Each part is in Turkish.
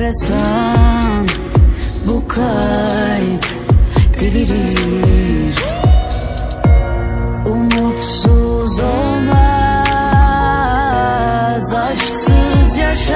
enteresan, bu kalp delirir. Umutsuz olmaz, aşksız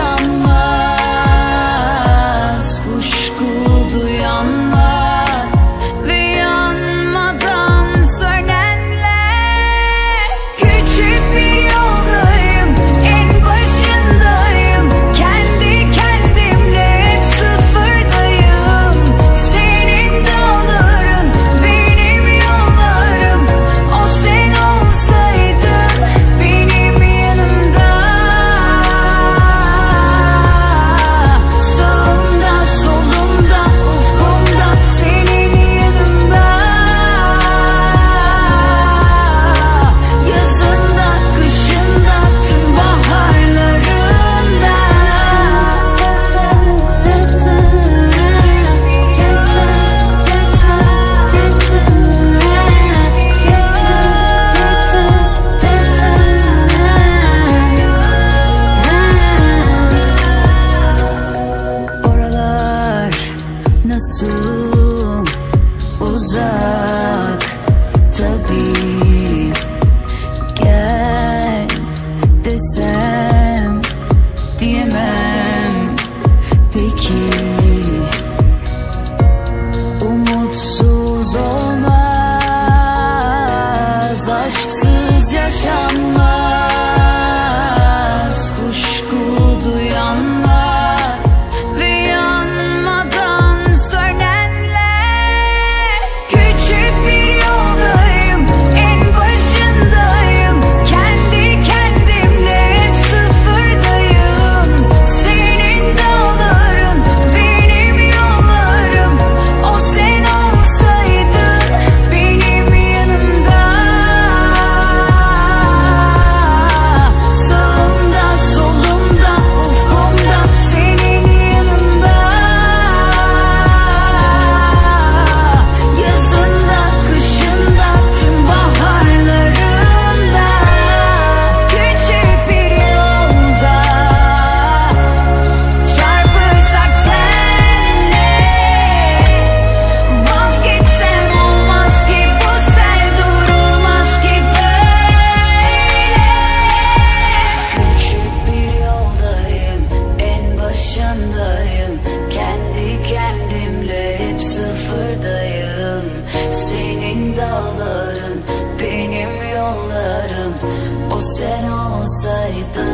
yaşanmaz. Kuşku duyanlar ve yanmadan sönenler. Küçük bir yoldayım, en başındayım. Kendi kendimle hep sıfırdayım. Senin dağların, benim yollarım. O sen olsaydın benim yanımda. Sağımda, solumda, ufkumda, senin yanında. Yazında, kışında, tüm baharlarında. Oralar nasıl uzak tabii. Gel desem diyemem peki. Umutsuz olmaz, aşksız yaşanmaz. Kuşku duyanlar ve yanmadan sönenler. Küçük bir yoldayım, en başındayım. Kendi kendimle hep sıfırdayım. Senin dağların, benim yollarım. O sen olsaydın benim yanımda. Sağımda, solumda, ufkumda, senin yanında. Yazında, kışında, tüm baharlarında. Küçük bir yolda çarpışsak senle. Vazgeçsem olmaz ki bu sel durulmaz ki böyle. Küçük bir yoldayım, en başındayım. Kendi kendimle hep sıfırdayım. Senin dağların, benim yollarım. O sen olsaydın